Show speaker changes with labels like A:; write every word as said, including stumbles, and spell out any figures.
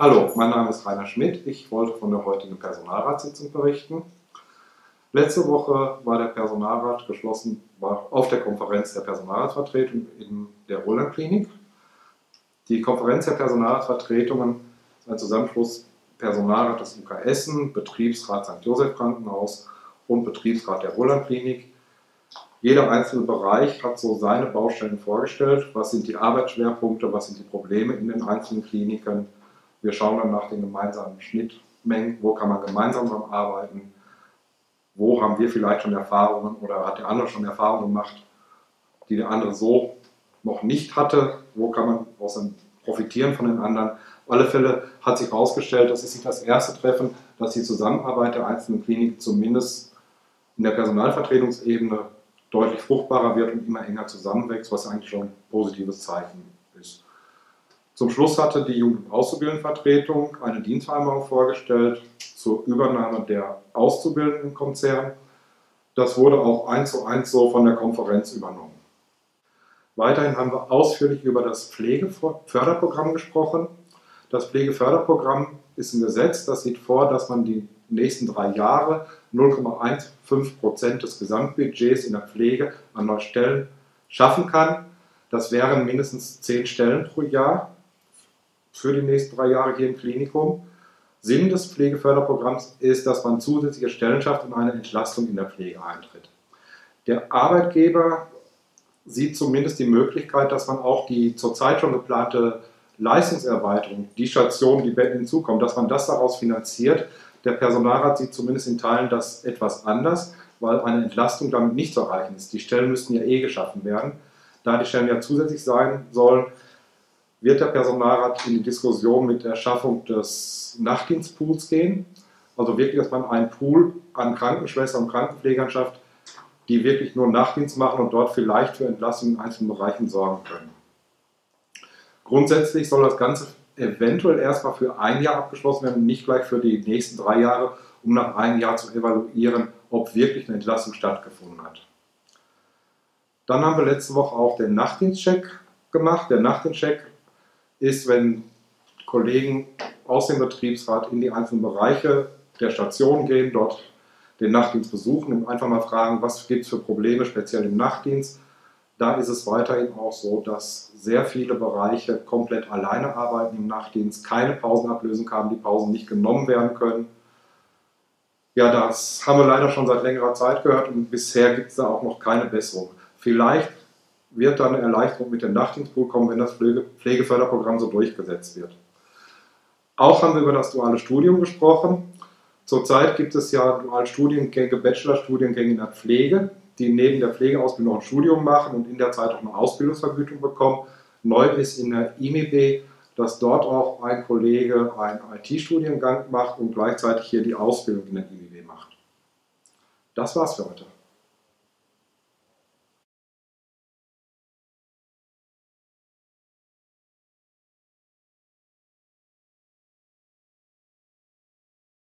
A: Hallo, mein Name ist Rainer Schmidt. Ich wollte von der heutigen Personalratssitzung berichten. Letzte Woche war der Personalrat geschlossen war auf der Konferenz der Personalratsvertretung in der Roland-Klinik. Die Konferenz der Personalratsvertretungen ist ein Zusammenschluss Personalrat des U K Essen, Betriebsrat Sankt Joseph Krankenhaus und Betriebsrat der Roland-Klinik. Jeder einzelne Bereich hat so seine Baustellen vorgestellt. Was sind die Arbeitsschwerpunkte, was sind die Probleme in den einzelnen Kliniken? Wir schauen dann nach den gemeinsamen Schnittmengen, wo kann man gemeinsam dran arbeiten, wo haben wir vielleicht schon Erfahrungen oder hat der andere schon Erfahrungen gemacht, die der andere so noch nicht hatte, wo kann man aus dem profitieren von den anderen. Auf alle Fälle hat sich herausgestellt, das ist nicht das erste Treffen, dass die Zusammenarbeit der einzelnen Kliniken zumindest in der Personalvertretungsebene deutlich fruchtbarer wird und immer enger zusammenwächst, was eigentlich schon ein positives Zeichen ist. Zum Schluss hatte die Jugend- und Auszubildendenvertretung eine Dienstvereinbarung vorgestellt zur Übernahme der Auszubildenden im Konzern. Das wurde auch eins zu eins so von der Konferenz übernommen. Weiterhin haben wir ausführlich über das Pflegeförderprogramm gesprochen. Das Pflegeförderprogramm ist ein Gesetz, das sieht vor, dass man die nächsten drei Jahre null Komma fünfzehn Prozent des Gesamtbudgets in der Pflege an neuen Stellen schaffen kann. Das wären mindestens zehn Stellen pro Jahr für die nächsten drei Jahre hier im Klinikum. Sinn des Pflegeförderprogramms ist, dass man zusätzliche Stellen schafft und eine Entlastung in der Pflege eintritt. Der Arbeitgeber sieht zumindest die Möglichkeit, dass man auch die zurzeit schon geplante Leistungserweiterung, die Stationen, die Betten hinzukommen, dass man das daraus finanziert. Der Personalrat sieht zumindest in Teilen das etwas anders, weil eine Entlastung damit nicht zu erreichen ist. Die Stellen müssten ja eh geschaffen werden. Da die Stellen ja zusätzlich sein sollen, wird der Personalrat in die Diskussion mit der Schaffung des Nachtdienstpools gehen. Also wirklich, dass man einen Pool an Krankenschwestern und Krankenpflegern schafft, die wirklich nur Nachtdienst machen und dort vielleicht für Entlassungen in einzelnen Bereichen sorgen können. Grundsätzlich soll das Ganze eventuell erstmal für ein Jahr abgeschlossen werden, nicht gleich für die nächsten drei Jahre, um nach einem Jahr zu evaluieren, ob wirklich eine Entlassung stattgefunden hat. Dann haben wir letzte Woche auch den Nachtdienstcheck gemacht. Der Nachtdienstcheck ist, wenn Kollegen aus dem Betriebsrat in die einzelnen Bereiche der Station gehen, dort den Nachtdienst besuchen und einfach mal fragen, was gibt es für Probleme, speziell im Nachtdienst. Da ist es weiterhin auch so, dass sehr viele Bereiche komplett alleine arbeiten im Nachtdienst, keine Pausenablösung haben, die Pausen nicht genommen werden können. Ja, das haben wir leider schon seit längerer Zeit gehört und bisher gibt es da auch noch keine Besserung. Vielleicht wird da eine Erleichterung mit dem Nachtdienstpool kommen, wenn das Pflege Pflegeförderprogramm so durchgesetzt wird. Auch haben wir über das duale Studium gesprochen. Zurzeit gibt es ja duale Studiengänge, Bachelorstudiengänge in der Pflege, die neben der Pflegeausbildung auch ein Studium machen und in der Zeit auch eine Ausbildungsvergütung bekommen. Neu ist in der I M I B, dass dort auch ein Kollege einen I T-Studiengang macht und gleichzeitig hier die Ausbildung in der I M I B macht. Das war's für heute.